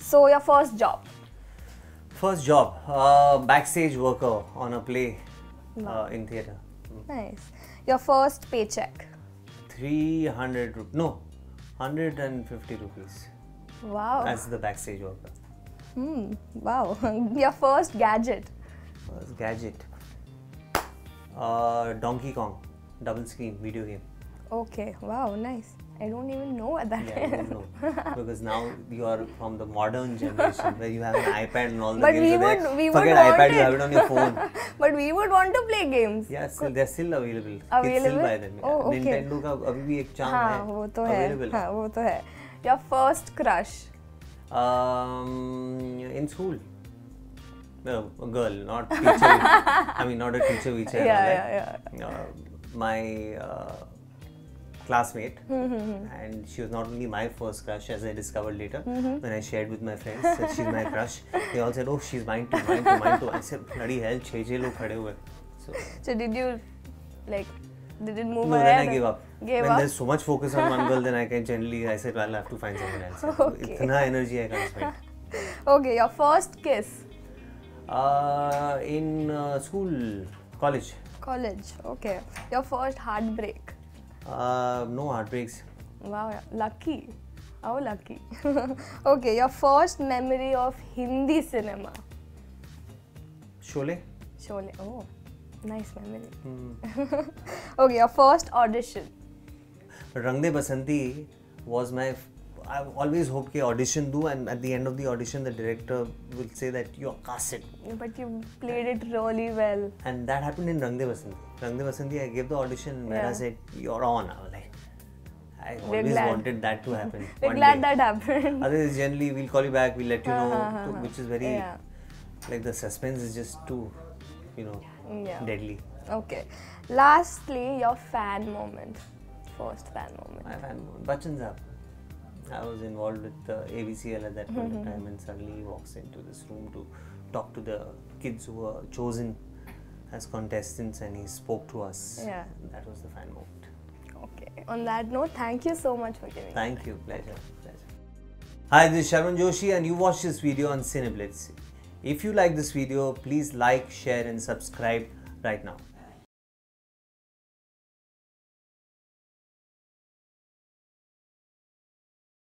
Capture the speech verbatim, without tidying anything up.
So your first job? First job, uh, backstage worker on a play uh, in theatre. Nice. Your first paycheck? three hundred rupees, no, one hundred fifty rupees. Wow. As the backstage worker. Hmm. Wow. Your first gadget? First gadget. Uh, Donkey Kong, double screen video game. Okay. Wow. Nice. I don't even know what that Yeah, is. I don't know. Because now you are from the modern generation where you have an iPad and all the But games we are would, there. we Forget would want iPad, it. you have it on your phone. But we would want to play games. Yeah, still, they're still available. Available? Kids still buy them. Oh, okay. Nintendo का अभी भी एक charm हाँ, है. वो तो है. Available. हाँ, वो तो है. Your first crush? Um, in school. No, a girl, not teacher. I mean, not a teacher. Which Yeah, yeah, yeah. Uh, my uh, classmate, and she was not only my first crush, as I discovered later when I shared with my friends that she's my crush. They all said, "Oh, she's mine too, mine too, mine too." I said, "Bloody hell, छह छह लोग खड़े हुए." So, So did you, like, did it move no, ahead? then I gave up. Gave when up? there's so much focus on one girl, then I can generally, I said, well, I'll have to find someone else. Okay. Itna energy I can't spend. Okay, your first kiss? Uh, in uh, school, college. College. Okay. Your first heartbreak? Uh, no heartbreaks. Wow, yeah. Lucky. How lucky. Okay, your first memory of Hindi cinema? Sholay. Sholay. Oh, nice memory. Hmm. Okay, your first audition? Rang De Basanti was my. F I've always hoped कि audition do, and at the end of the audition, the director will say that you're casted. But you played it really well. And that happened in Rang De Basanti. Rang De Basanti, I gave the audition, and Mera Yeah. said, "You're on." I was like, I We're always glad. wanted that to happen. We're one glad day. that happened. Otherwise, generally, we'll call you back, we'll let you know, Uh, uh, to, uh, which is very, yeah. like the suspense is just too, you know, Yeah. deadly. Okay. Lastly, your fan moment. First fan moment. My fan, Bachchan Saab. I was involved with the A B C L at that point in time, and suddenly he walks into this room to talk to the kids who were chosen as contestants, and he spoke to us. Yeah. And that was the fan moment. Okay. On that note, thank you so much for giving. Thank you. Pleasure. Pleasure. Hi, this is Sharman Joshi, and you watched this video on CineBlitz. If you like this video, please like, share, and subscribe right now.